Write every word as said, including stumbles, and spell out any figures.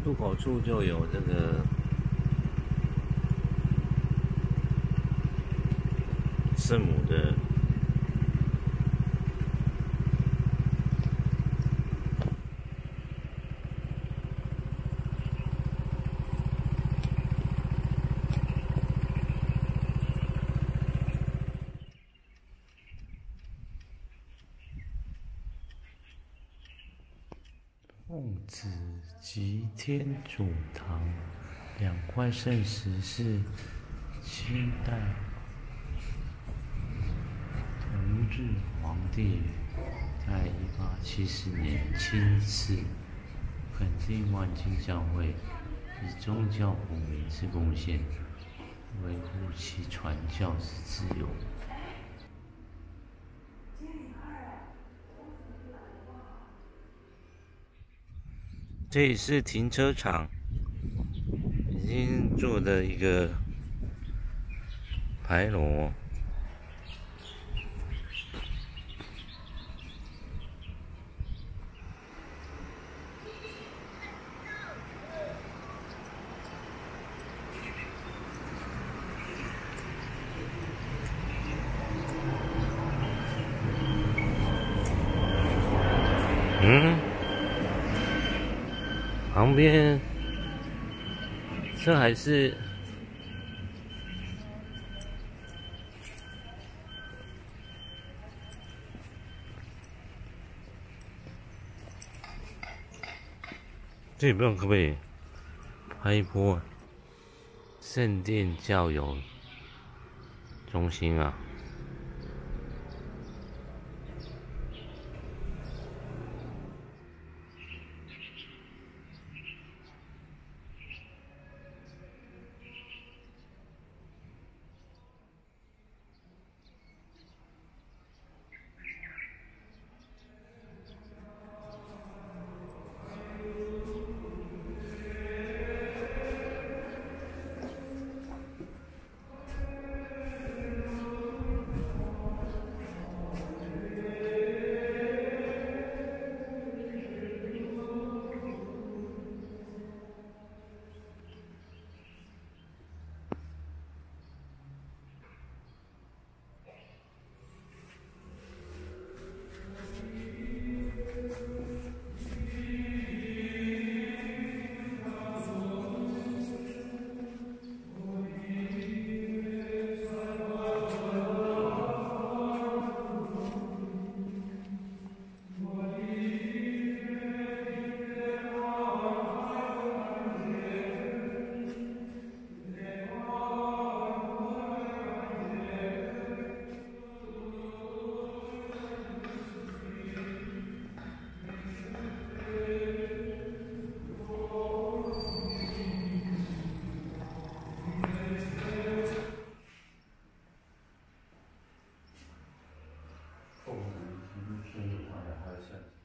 入口处就有这个圣母的奉旨及天主堂两块圣石是清代同治皇帝在一八七四年亲赐肯定万金教会以宗教普明之贡献，维护其传教之自由。这里是停车场，已经做的一个牌楼。嗯。旁边，这还是这里不知道可不可以拍一波圣殿教友中心啊？奉旨提出天主堂两块圣石。